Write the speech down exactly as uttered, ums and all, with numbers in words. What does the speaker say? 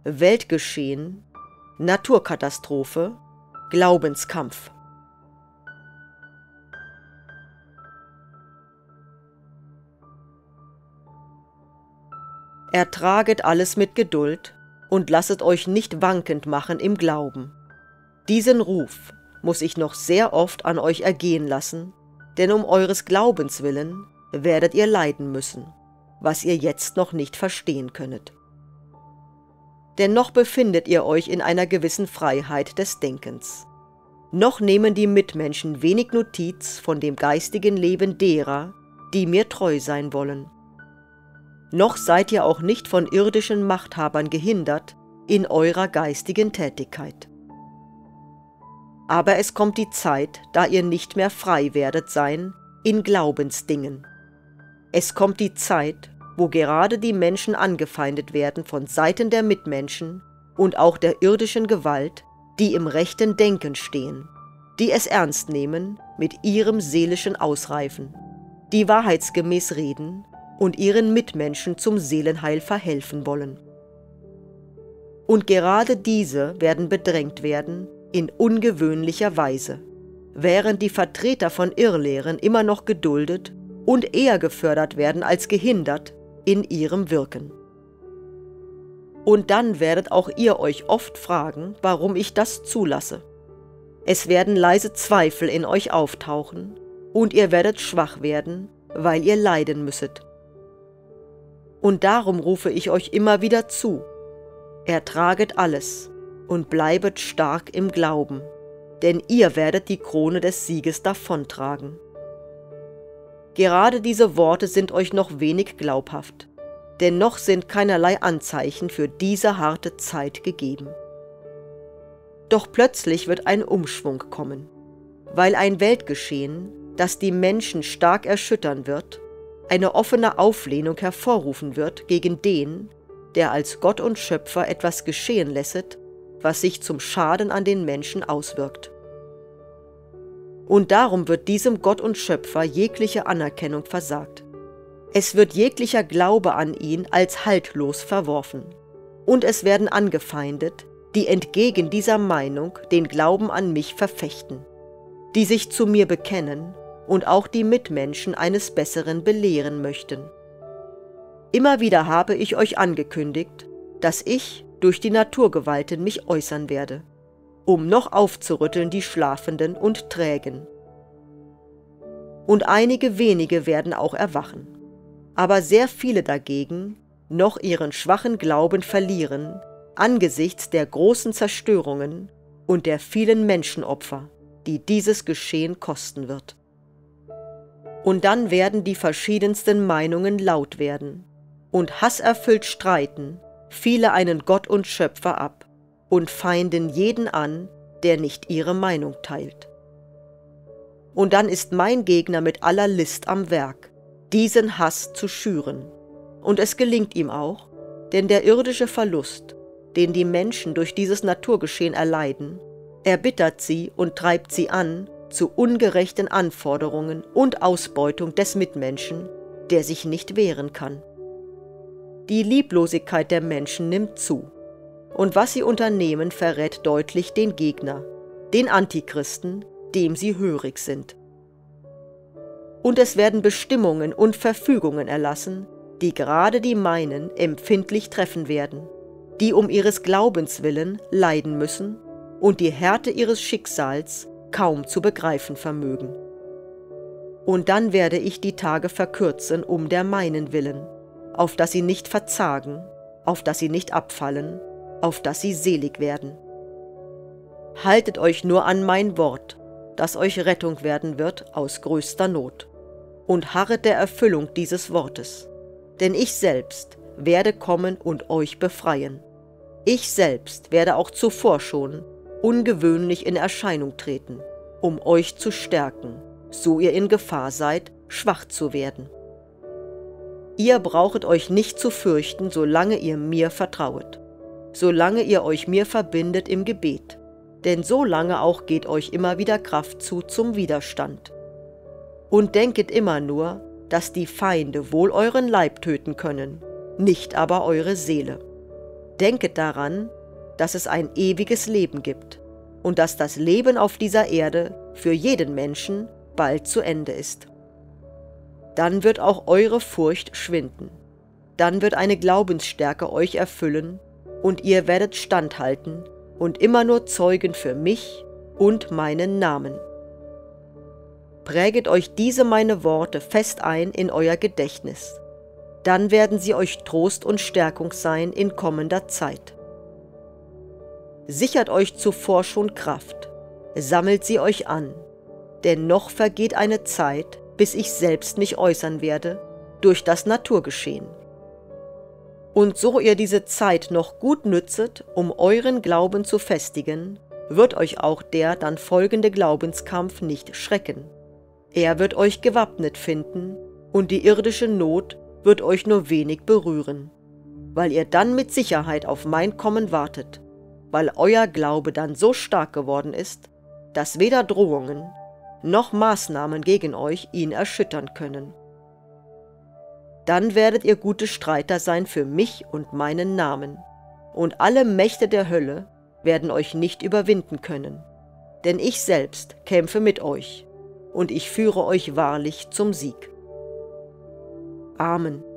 Weltgeschehen, Naturkatastrophe, Glaubenskampf. Ertraget alles mit Geduld und lasset euch nicht wankend machen im Glauben. Diesen Ruf muss ich noch sehr oft an euch ergehen lassen, denn um eures Glaubens willen werdet ihr leiden müssen, was ihr jetzt noch nicht verstehen könnet. Denn noch befindet ihr euch in einer gewissen Freiheit des Denkens. Noch nehmen die Mitmenschen wenig Notiz von dem geistigen Leben derer, die mir treu sein wollen. Noch seid ihr auch nicht von irdischen Machthabern gehindert in eurer geistigen Tätigkeit. Aber es kommt die Zeit, da ihr nicht mehr frei werdet sein in Glaubensdingen. Es kommt die Zeit, wo gerade die Menschen angefeindet werden von Seiten der Mitmenschen und auch der irdischen Gewalt, die im rechten Denken stehen, die es ernst nehmen mit ihrem seelischen Ausreifen, die wahrheitsgemäß reden und ihren Mitmenschen zum Seelenheil verhelfen wollen. Und gerade diese werden bedrängt werden in ungewöhnlicher Weise, während die Vertreter von Irrlehren immer noch geduldet und eher gefördert werden als gehindert in ihrem Wirken. Und dann werdet auch ihr euch oft fragen, warum ich das zulasse. Es werden leise Zweifel in euch auftauchen und ihr werdet schwach werden, weil ihr leiden müsset. Und darum rufe ich euch immer wieder zu: Ertraget alles und bleibet stark im Glauben, denn ihr werdet die Krone des Sieges davontragen. Gerade diese Worte sind euch noch wenig glaubhaft, denn noch sind keinerlei Anzeichen für diese harte Zeit gegeben. Doch plötzlich wird ein Umschwung kommen, weil ein Weltgeschehen, das die Menschen stark erschüttern wird, eine offene Auflehnung hervorrufen wird gegen den, der als Gott und Schöpfer etwas geschehen lässet, was sich zum Schaden an den Menschen auswirkt. Und darum wird diesem Gott und Schöpfer jegliche Anerkennung versagt. Es wird jeglicher Glaube an ihn als haltlos verworfen. Und es werden angefeindet, die entgegen dieser Meinung den Glauben an mich verfechten, die sich zu mir bekennen und auch die Mitmenschen eines Besseren belehren möchten. Immer wieder habe ich euch angekündigt, dass ich durch die Naturgewalten mich äußern werde, um noch aufzurütteln die Schlafenden und Trägen. Und einige wenige werden auch erwachen, aber sehr viele dagegen noch ihren schwachen Glauben verlieren angesichts der großen Zerstörungen und der vielen Menschenopfer, die dieses Geschehen kosten wird. Und dann werden die verschiedensten Meinungen laut werden und hasserfüllt streiten viele einen Gott und Schöpfer ab und feinden jeden an, der nicht ihre Meinung teilt. Und dann ist mein Gegner mit aller List am Werk, diesen Hass zu schüren. Und es gelingt ihm auch, denn der irdische Verlust, den die Menschen durch dieses Naturgeschehen erleiden, erbittert sie und treibt sie an zu ungerechten Anforderungen und Ausbeutung des Mitmenschen, der sich nicht wehren kann. Die Lieblosigkeit der Menschen nimmt zu, und was sie unternehmen, verrät deutlich den Gegner, den Antichristen, dem sie hörig sind. Und es werden Bestimmungen und Verfügungen erlassen, die gerade die meinen empfindlich treffen werden, die um ihres Glaubens willen leiden müssen und die Härte ihres Schicksals kaum zu begreifen vermögen. Und dann werde ich die Tage verkürzen um der meinen willen, auf dass sie nicht verzagen, auf dass sie nicht abfallen, auf dass sie selig werden. Haltet euch nur an mein Wort, das euch Rettung werden wird aus größter Not, und harret der Erfüllung dieses Wortes, denn ich selbst werde kommen und euch befreien. Ich selbst werde auch zuvor schon ungewöhnlich in Erscheinung treten, um euch zu stärken, so ihr in Gefahr seid, schwach zu werden. Ihr brauchet euch nicht zu fürchten, solange ihr mir vertrauet, solange ihr euch mir verbindet im Gebet, denn so lange auch geht euch immer wieder Kraft zu zum Widerstand. Und denket immer nur, dass die Feinde wohl euren Leib töten können, nicht aber eure Seele. Denket daran, dass es ein ewiges Leben gibt und dass das Leben auf dieser Erde für jeden Menschen bald zu Ende ist. Dann wird auch eure Furcht schwinden. Dann wird eine Glaubensstärke euch erfüllen und ihr werdet standhalten und immer nur Zeugen für mich und meinen Namen. Präget euch diese meine Worte fest ein in euer Gedächtnis. Dann werden sie euch Trost und Stärkung sein in kommender Zeit. Sichert euch zuvor schon Kraft, sammelt sie euch an, denn noch vergeht eine Zeit, bis ich selbst mich äußern werde, durch das Naturgeschehen. Und so ihr diese Zeit noch gut nützet, um euren Glauben zu festigen, wird euch auch der dann folgende Glaubenskampf nicht schrecken. Er wird euch gewappnet finden, und die irdische Not wird euch nur wenig berühren, weil ihr dann mit Sicherheit auf mein Kommen wartet, weil euer Glaube dann so stark geworden ist, dass weder Drohungen noch Maßnahmen gegen euch ihn erschüttern können. Dann werdet ihr gute Streiter sein für mich und meinen Namen, und alle Mächte der Hölle werden euch nicht überwinden können, denn ich selbst kämpfe mit euch, und ich führe euch wahrlich zum Sieg. Amen.